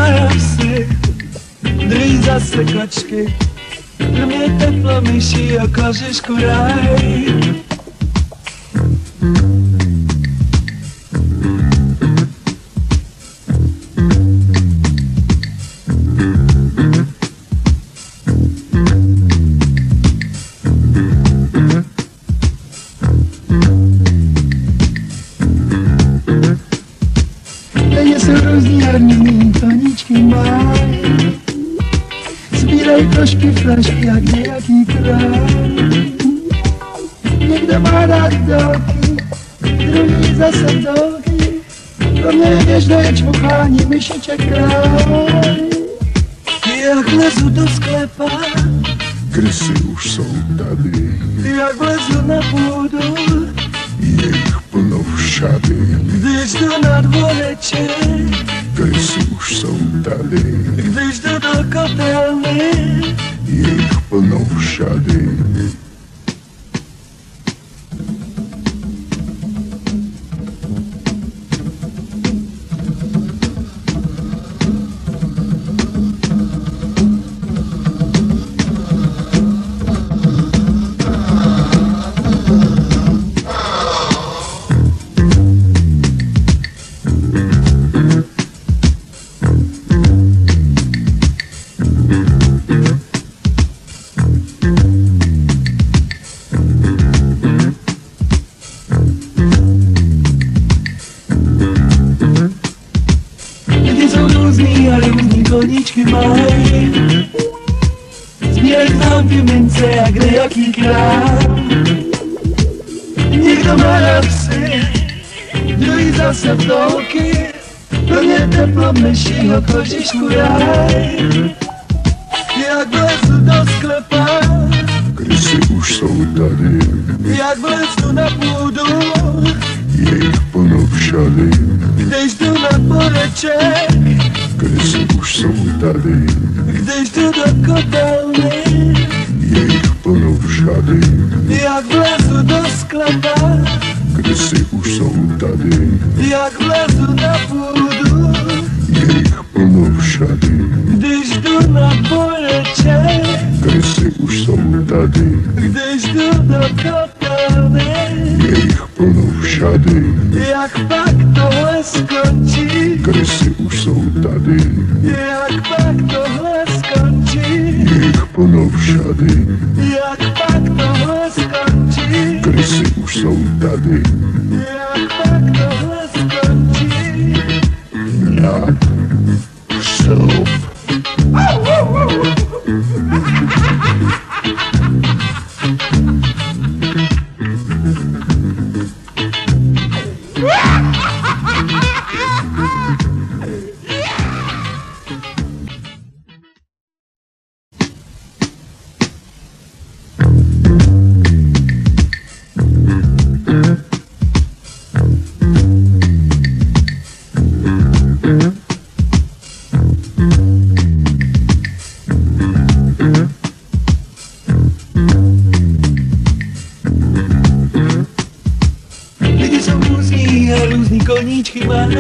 mają psy, dryj zase kočky, pro mě teplo myší a kožišku raj. Lidi jsou různý harmony, toničky mají. Sbírají trošky flašky jak nějaký král. Někdo má rád dolky, druhý zase dolky. Pro mě je běžné čmuchání myšiček král. Jak vlezu do sklepa, krysy už jsou tady, jak vlezu na půdu, je jich plno všady. když jdu na dvoreček, Krysy už jsou tady, když jdu do kotelny, je jich plno všady. Různý a různý koníčky mají. Sbírají známky mince a kde jaký král. Někdo má rád psy, druhý zase vdolky. Pro mě teplo myšího kožišku raj. Jak vlezu do sklepa, Krysy už jsou tady, jak vlezu na půdu, je jich plno všady. když jdu na dvoreček, Krysy už jsou tady, když jdu do kotelny, je jich plno všady. jak vlezu do sklepa, Krysy už jsou tady, jak vlezu na půdu, je jich plno všady. když jdu na dvoreček, Krysy už jsou tady, když jdu do kotelny, je jich plno všady. jak pak tohle skončí, Krysy už jsou tady, jak pak tohle skončí, je jich plno všady. jak pak tohle skončí, Krysy už jsou tady, jak pak tohle skončí. nějak jsou. Lidi jsou různý a různý koníčky mají.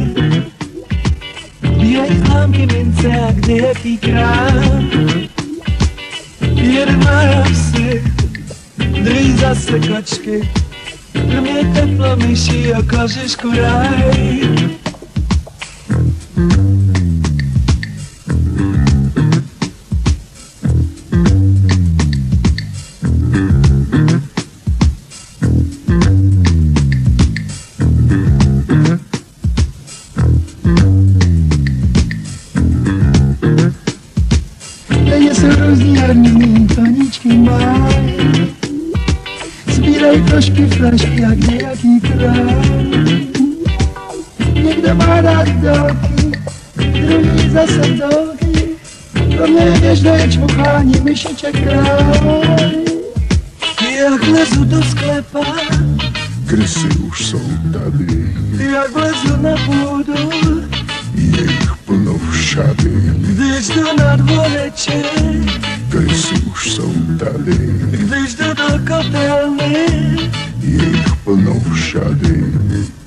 Bírají známky mince a kde jaký král. Jeden má psy, druhý zase kočky. Pro mě teplo myší a kožišku raj. Lidi jsou různý harmony, toničky mají. Sbírají trošky flašky jak nějaký král. Někdo má rád dolky, druhý zase dolky. Pro mě je běžné čmuchání myšiček král. Jak vlezu do sklepa, Krysy už jsou tady, jak vlezu na půdu, je jich plno všady. když jdu na dvoreček, Krysy už jsou tady, když jdu do kotelny, je jich plno všady.